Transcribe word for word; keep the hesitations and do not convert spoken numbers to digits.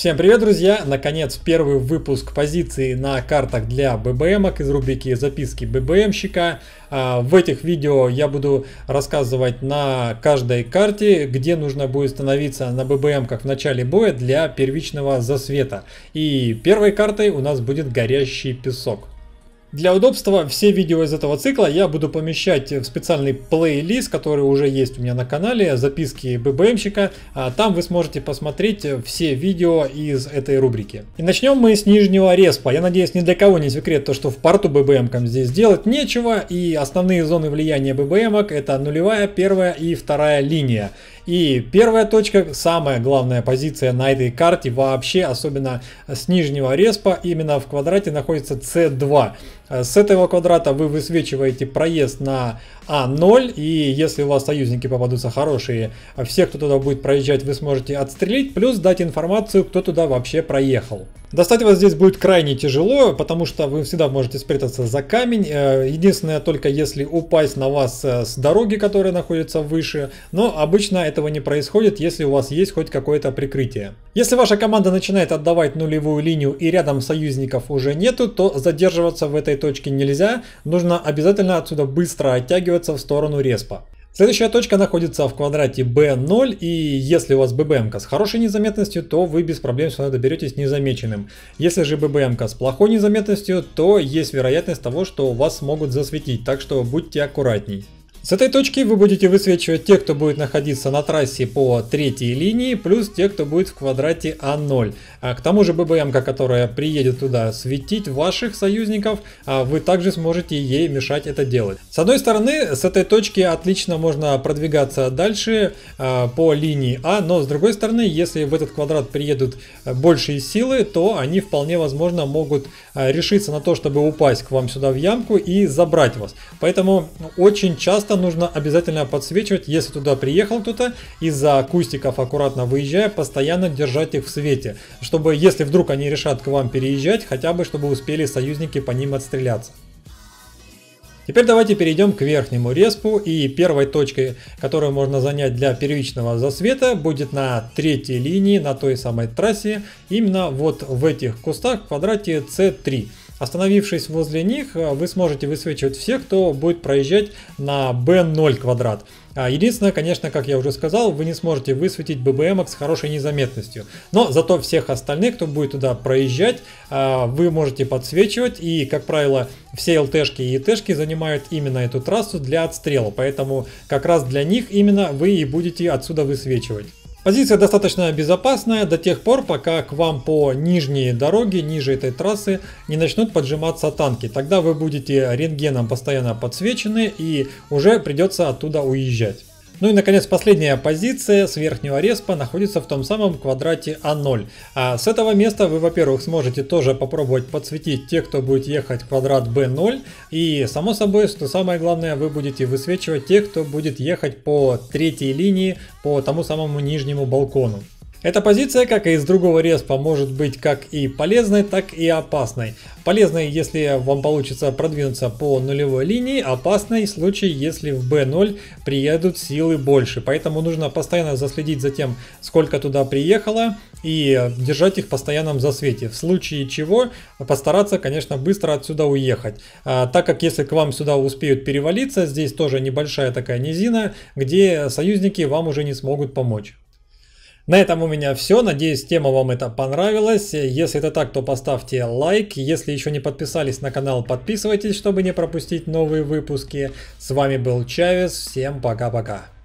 Всем привет, друзья! Наконец, первый выпуск позиций на картах для ББМок из рубрики «Записки ББМщика». В этих видео я буду рассказывать на каждой карте, где нужно будет становиться на ББМках в начале боя для первичного засвета. И первой картой у нас будет горящий песок. Для удобства все видео из этого цикла я буду помещать в специальный плейлист, который уже есть у меня на канале, записки ББМщика. Там вы сможете посмотреть все видео из этой рубрики. И начнем мы с нижнего респа. Я надеюсь, ни для кого не секрет то, что в порту ББМкам здесь делать нечего. И основные зоны влияния ББМок — это нулевая, первая и вторая линия. И первая точка, самая главная позиция на этой карте вообще, особенно с нижнего респа, именно в квадрате находится С два. С этого квадрата вы высвечиваете проезд на А ноль, и если у вас союзники попадутся хорошие, всех, кто туда будет проезжать, вы сможете отстрелить, плюс дать информацию, кто туда вообще проехал. Достать вас здесь будет крайне тяжело, потому что вы всегда можете спрятаться за камень. Единственное, только если упасть на вас с дороги, которая находится выше, но обычно этого не происходит, если у вас есть хоть какое-то прикрытие. Если ваша команда начинает отдавать нулевую линию и рядом союзников уже нету, то задерживаться в этой точке нельзя, нужно обязательно отсюда быстро оттягиваться в сторону респа. Следующая точка находится в квадрате Б ноль, и если у вас ББМка с хорошей незаметностью, то вы без проблем сюда доберетесь незамеченным. Если же ББМка с плохой незаметностью, то есть вероятность того, что вас могут засветить, так что будьте аккуратней. С этой точки вы будете высвечивать тех, кто будет находиться на трассе по третьей линии, плюс тех, кто будет в квадрате А ноль. А к тому же ББМка, которая приедет туда светить ваших союзников, вы также сможете ей мешать это делать. С одной стороны, с этой точки отлично можно продвигаться дальше по линии А, но с другой стороны, если в этот квадрат приедут большие силы, то они вполне возможно могут решиться на то, чтобы упасть к вам сюда в ямку и забрать вас. Поэтому очень часто нужно обязательно подсвечивать, если туда приехал кто-то, из-за кустиков аккуратно выезжая, постоянно держать их в свете, чтобы, если вдруг они решат к вам переезжать, хотя бы чтобы успели союзники по ним отстреляться. Теперь давайте перейдем к верхнему респу, и первой точкой, которую можно занять для первичного засвета, будет на третьей линии, на той самой трассе, именно вот в этих кустах в квадрате С три. Остановившись возле них, вы сможете высвечивать всех, кто будет проезжать на Б ноль квадрат. Единственное, конечно, как я уже сказал, вы не сможете высветить ББМок с хорошей незаметностью. Но зато всех остальных, кто будет туда проезжать, вы можете подсвечивать. И, как правило, все ЛТшки и ИТшки занимают именно эту трассу для отстрела. Поэтому как раз для них именно вы и будете отсюда высвечивать. Позиция достаточно безопасная до тех пор, пока к вам по нижней дороге, ниже этой трассы, не начнут поджиматься танки. Тогда вы будете рентгеном постоянно подсвечены и уже придется оттуда уезжать. Ну и, наконец, последняя позиция с верхнего респа находится в том самом квадрате А ноль. А с этого места вы, во-первых, сможете тоже попробовать подсветить тех, кто будет ехать в квадрат Б ноль. И, само собой, что самое главное, вы будете высвечивать тех, кто будет ехать по третьей линии, по тому самому нижнему балкону. Эта позиция, как и из другого респа, может быть как и полезной, так и опасной. Полезной, если вам получится продвинуться по нулевой линии, опасной в случае, если в Б ноль приедут силы больше. Поэтому нужно постоянно заследить за тем, сколько туда приехало, и держать их в постоянном засвете. В случае чего постараться, конечно, быстро отсюда уехать. А, так как если к вам сюда успеют перевалиться, здесь тоже небольшая такая низина, где союзники вам уже не смогут помочь. На этом у меня все. Надеюсь, тема вам это понравилась. Если это так, то поставьте лайк. Если еще не подписались на канал, подписывайтесь, чтобы не пропустить новые выпуски. С вами был Чавес. Всем пока-пока.